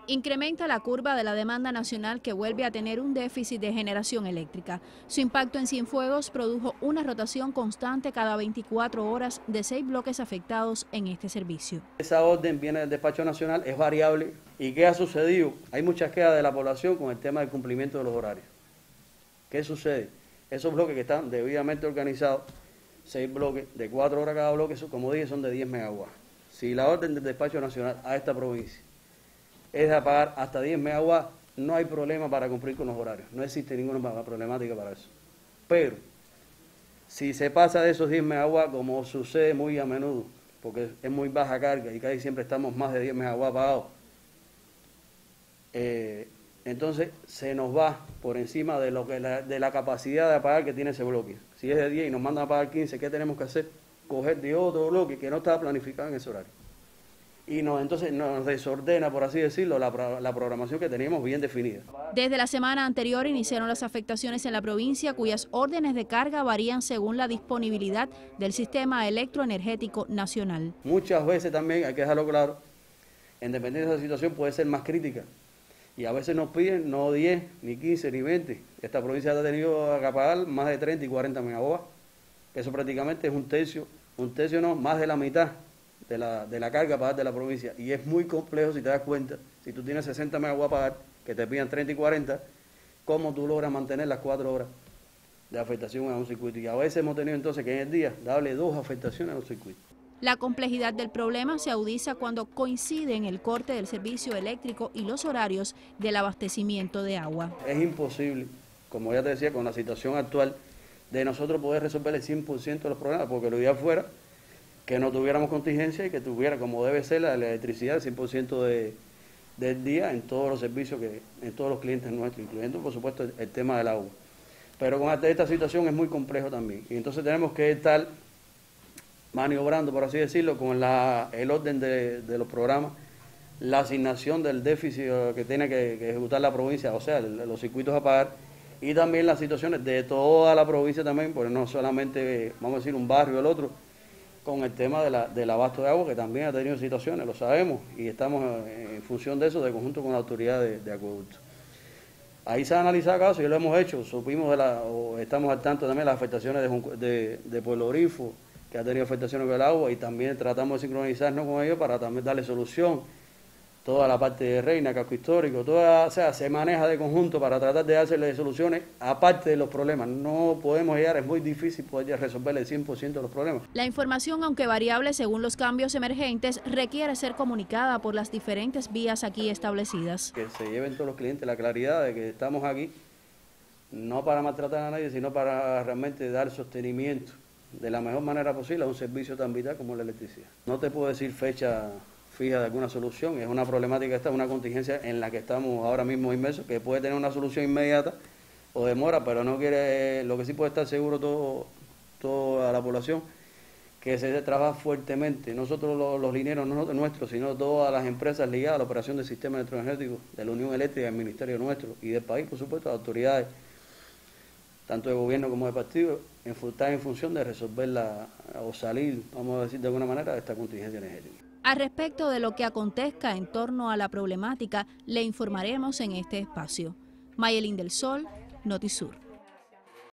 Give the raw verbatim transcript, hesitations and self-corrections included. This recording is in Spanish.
Incrementa la curva de la demanda nacional que vuelve a tener un déficit de generación eléctrica. Su impacto en Cienfuegos produjo una rotación constante cada veinticuatro horas de seis bloques afectados en este servicio. Esa orden viene del despacho nacional, es variable. ¿Y qué ha sucedido? Hay muchas quejas de la población con el tema del cumplimiento de los horarios. ¿Qué sucede? Esos bloques que están debidamente organizados, seis bloques de cuatro horas cada bloque, como dije, son de diez megawatts. Si la orden del despacho nacional a esta provincia es de apagar hasta diez megawatts, no hay problema para cumplir con los horarios. No existe ninguna problemática para eso. Pero, si se pasa de esos diez megawatts, como sucede muy a menudo, porque es muy baja carga y casi siempre estamos más de diez megawatts apagados, eh, entonces se nos va por encima de, lo que la, de la capacidad de apagar que tiene ese bloque. Si es de diez y nos mandan a apagar quince, ¿qué tenemos que hacer? Coger de otro bloque que no estaba planificado en ese horario. Y nos, entonces nos desordena, por así decirlo, la, la programación que teníamos bien definida. Desde la semana anterior iniciaron las afectaciones en la provincia, cuyas órdenes de carga varían según la disponibilidad del sistema electroenergético nacional. Muchas veces también, hay que dejarlo claro, en dependencia de la situación puede ser más crítica. Y a veces nos piden no diez, ni quince, ni veinte. Esta provincia ha tenido que pagar más de treinta y cuarenta megawatts. Eso prácticamente es un tercio, un tercio no, más de la mitad de la, de la carga a pagar de la provincia. Y es muy complejo si te das cuenta, si tú tienes sesenta megawatts a pagar, que te pidan treinta y cuarenta, cómo tú logras mantener las cuatro horas de afectación a un circuito. Y a veces hemos tenido entonces que en el día darle dos afectaciones a un circuito. La complejidad del problema se agudiza cuando coinciden el corte del servicio eléctrico y los horarios del abastecimiento de agua. Es imposible, como ya te decía, con la situación actual, de nosotros poder resolver el cien por ciento de los problemas, porque lo ideal fuera que no tuviéramos contingencia y que tuviera, como debe ser, la electricidad, el cien por ciento de, del día en todos los servicios, que en todos los clientes nuestros, incluyendo, por supuesto, el, el tema del agua. Pero con esta situación es muy complejo también. Y entonces tenemos que estar maniobrando, por así decirlo, con la, el orden de, de los programas, la asignación del déficit que tiene que, que ejecutar la provincia, o sea, el, los circuitos a pagar, y también las situaciones de toda la provincia también, porque no solamente, vamos a decir, un barrio o el otro, con el tema de la, del abasto de agua, que también ha tenido situaciones, lo sabemos, y estamos en función de eso, de conjunto con la autoridad de, de acueducto. Ahí se ha analizado casos y lo hemos hecho, supimos de la, o estamos al tanto también de las afectaciones de, de, de Pueblo Grifo, que ha tenido afectaciones con el agua, y también tratamos de sincronizarnos con ellos para también darle solución. Toda la parte de Reina, casco histórico, toda, o sea, se maneja de conjunto para tratar de darle soluciones aparte de los problemas. No podemos llegar, es muy difícil poder resolver el cien por ciento de los problemas. La información, aunque variable según los cambios emergentes, requiere ser comunicada por las diferentes vías aquí establecidas. Que se lleven todos los clientes la claridad de que estamos aquí, no para maltratar a nadie, sino para realmente dar sostenimiento de la mejor manera posible a un servicio tan vital como la electricidad. No te puedo decir fecha fija de alguna solución, es una problemática esta, una contingencia en la que estamos ahora mismo inmersos, que puede tener una solución inmediata o demora, pero no quiere, lo que sí puede estar seguro todo, toda la población, que se trabaja fuertemente, nosotros los, los linieros, no nuestros, sino todas las empresas ligadas a la operación del sistema electroenergético de la Unión Eléctrica, del Ministerio nuestro y del país, por supuesto, las autoridades, tanto de gobierno como de partido, están en función de resolver la, o salir, vamos a decir de alguna manera, de esta contingencia energética. Al respecto de lo que acontezca en torno a la problemática, le informaremos en este espacio. Mayelín del Sol, Notisur.